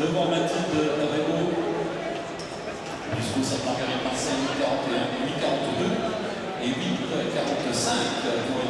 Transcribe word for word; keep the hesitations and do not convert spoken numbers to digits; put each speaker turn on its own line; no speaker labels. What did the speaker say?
devant Mathilde Rébaud, jusqu'au Saint-Marguerite Marseille huit quarante et un, huit quarante-deux et huit quarante-cinq pour